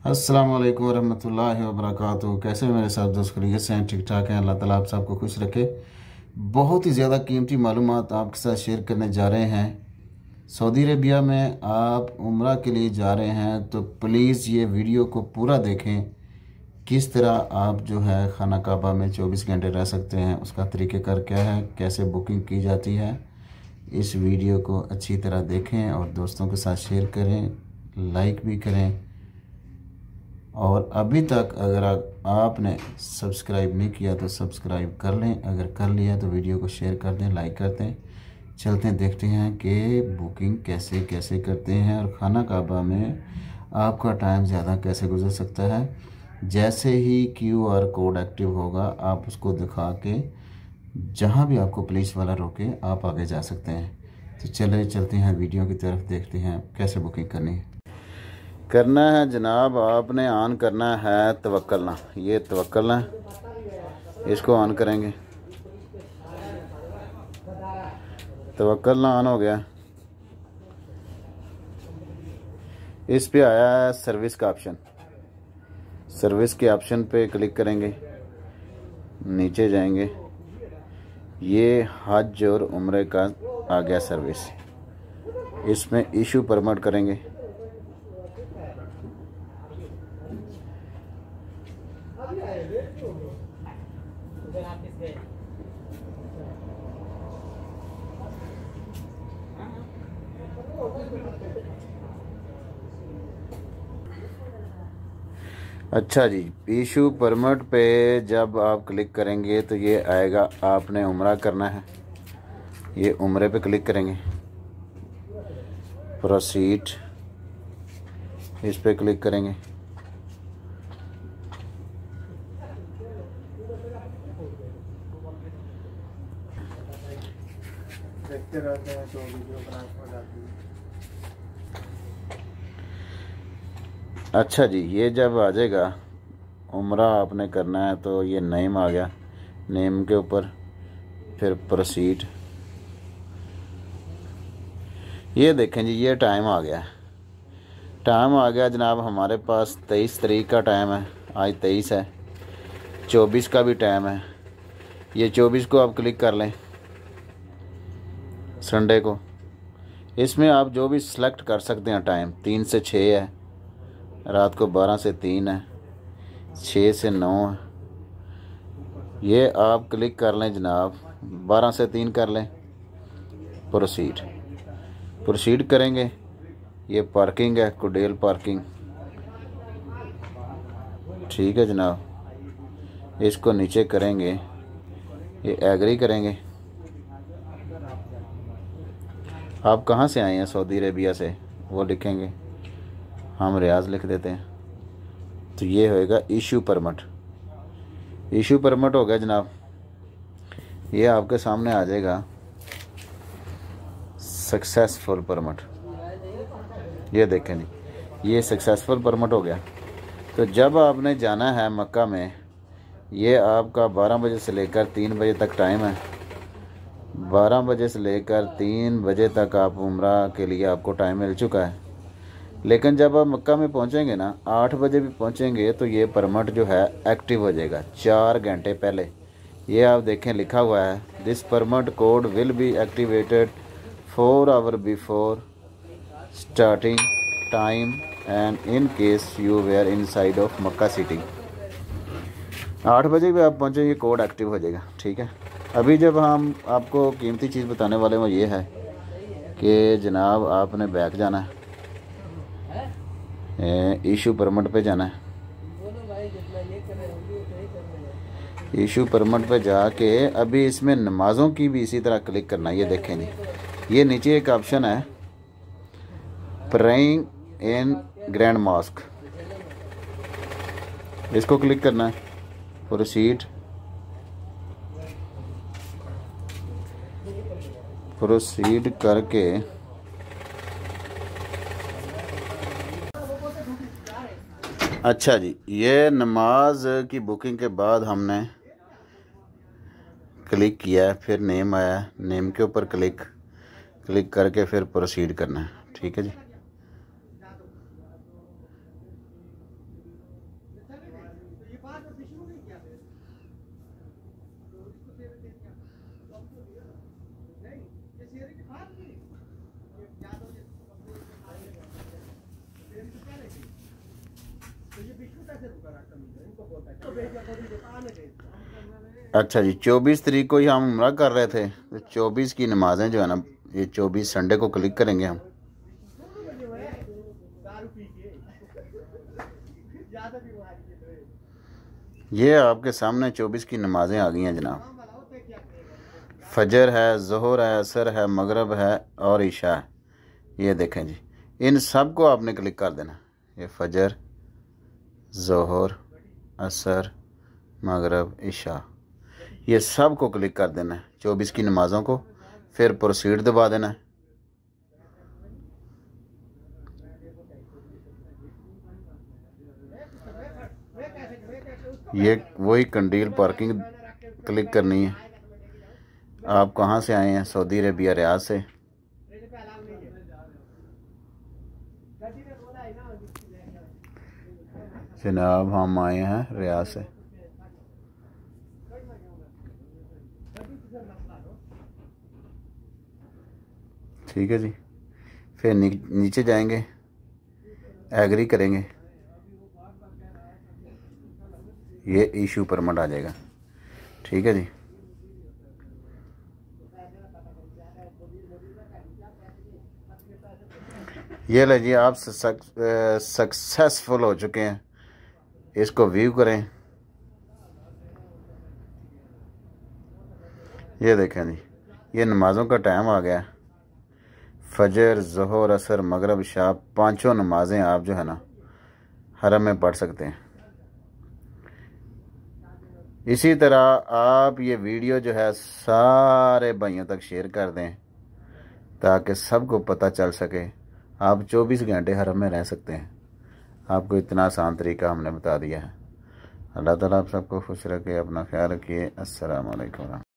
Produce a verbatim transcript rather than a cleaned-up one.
अस्सलाम वालेकुम रहमतुल्लाहि व बरकातुहू। कैसे मेरे साथ दोस्त खरीद से हैं? ठीक ठाक हैं। अल्लाह ताला आप सबको खुश रखे। बहुत ही ज़्यादा कीमती मालूमात आपके साथ शेयर करने जा रहे हैं। सऊदी अरेबिया में आप उम्रा के लिए जा रहे हैं तो प्लीज़ ये वीडियो को पूरा देखें। किस तरह आप जो है खाना काबा में चौबीस घंटे रह सकते हैं, उसका तरीक़ेकार क्या है, कैसे बुकिंग की जाती है। इस वीडियो को अच्छी तरह देखें और दोस्तों के साथ शेयर करें, लाइक भी करें। और अभी तक अगर आ, आपने सब्सक्राइब नहीं किया तो सब्सक्राइब कर लें। अगर कर लिया तो वीडियो को शेयर कर दें, लाइक कर दें। चलते हैं, देखते हैं कि बुकिंग कैसे कैसे करते हैं और खाना काबा में आपका टाइम ज़्यादा कैसे गुजर सकता है। जैसे ही क्यू आर कोड एक्टिव होगा आप उसको दिखा के जहाँ भी आपको पुलिस वाला रोके आप आगे जा सकते हैं। तो चले चलते हैं वीडियो की तरफ, देखते हैं कैसे बुकिंग करनी है। करना है जनाब, आपने ऑन करना है तवक्कलना। ये तवक्कलना, इसको ऑन करेंगे। तवक्कलना ऑन हो गया। इस पे आया है सर्विस का ऑप्शन। सर्विस के ऑप्शन पे क्लिक करेंगे, नीचे जाएंगे। ये हज और उम्रे का आ गया सर्विस। इसमें इशू परमिट करेंगे। अच्छा जी, इशू परमिट पे जब आप क्लिक करेंगे तो ये आएगा आपने उम्रा करना है। ये उम्रे पे क्लिक करेंगे, प्रोसीड इस पे क्लिक करेंगे। देखते रहते हैं तो वीडियो बनाने जाती है। अच्छा जी, ये जब आ जाएगा उम्रा आपने करना है तो ये नेम आ गया। नेम के ऊपर फिर प्रोसीड। ये देखें जी, ये टाइम आ गया। टाइम आ गया जनाब, हमारे पास तेईस तारीख का टाइम है। आज तेईस है, चौबीस का भी टाइम है। ये चौबीस को आप क्लिक कर लें, संडे को। इसमें आप जो भी सिलेक्ट कर सकते हैं टाइम। तीन से छः है, रात को बारह से तीन है, छः से नौ है। ये आप क्लिक कर लें जनाब, बारह से तीन कर लें। प्रोसीड प्रोसीड करेंगे। ये पार्किंग है, कुडेल पार्किंग। ठीक है जनाब, इसको नीचे करेंगे, ये एग्री करेंगे। आप कहाँ से आए हैं? सऊदी अरेबिया से, वो लिखेंगे। हम रियाज लिख देते हैं। तो ये होएगा इशू परमिट। इशू परमिट हो गया जनाब। ये आपके सामने आ जाएगा सक्सेसफुल परमिट। ये देखें जी, ये सक्सेसफुल परमिट हो गया। तो जब आपने जाना है मक्का में, ये आपका बारह बजे से लेकर तीन बजे तक टाइम है। बारह बजे से लेकर तीन बजे तक आप उम्रा के लिए आपको टाइम मिल चुका है। लेकिन जब आप मक्का में पहुंचेंगे ना, आठ बजे भी पहुंचेंगे तो ये परमिट जो है एक्टिव हो जाएगा चार घंटे पहले। ये आप देखें लिखा हुआ है, this permit code will be activated four hour before starting time and in case you were inside of Makkah city. आठ बजे भी आप पहुँचे, ये कोड एक्टिव हो जाएगा। ठीक है। अभी जब हम आपको कीमती चीज़ बताने वाले वो ये है कि जनाब आपने बैक जाना है, इशू परमिट पे जाना है। इशू परमिट पे जाके अभी इसमें नमाज़ों की भी इसी तरह क्लिक करना है। ये देखें जी, ये नीचे एक ऑप्शन है प्रेइंग इन ग्रैंड मॉस्क, इसको क्लिक करना है। प्रोसीड प्रोसीड करके अच्छा जी, ये नमाज की बुकिंग के बाद हमने क्लिक किया है, फिर नेम आया, नेम के ऊपर क्लिक क्लिक करके फिर प्रोसीड करना है। ठीक है जी। अच्छा जी, चौबीस तारीख को ही हम उम्रा कर रहे थे, तो चौबीस की नमाज़ें जो है ना, ये चौबीस संडे को क्लिक करेंगे हम। ये आपके सामने चौबीस की नमाज़ें आ गई हैं जनाब। फजर है, ज़ोहर है, असर है, मगरब है और इशा है। ये देखें जी, इन सब को आपने क्लिक कर देना। ये फजर, ज़ोहर, असर, मगरब, इशा, ये सब को क्लिक कर देना है, चौबीस की नमाज़ों को। फिर प्रोसीड दबा देना है। ये वही कंडील पार्किंग क्लिक करनी है। आप कहाँ से आए हैं? सऊदी अरेबिया, रियाद से। जनाब हम आए हैं रियाद से। ठीक है जी। फिर नी, नीचे जाएंगे, एग्री करेंगे, ये इशू परमिट आ जाएगा। ठीक है जी। ये लीजिए, आप सक्सेसफुल हो चुके हैं। इसको व्यू करें। ये देखें जी, ये नमाज़ों का टाइम आ गया। फजर, ज़ोहर, असर, मगरब, इशा, पांचों नमाजें आप जो है ना हरम में पढ़ सकते हैं। इसी तरह आप ये वीडियो जो है सारे भाइयों तक शेयर कर दें, ताकि सबको पता चल सके। आप चौबीस घंटे हरम में रह सकते हैं। आपको इतना आसान तरीका हमने बता दिया है। अल्लाह ताला आप सबको खुश रखे, अपना ख्याल रखिए। अस्सलाम वालेकुम।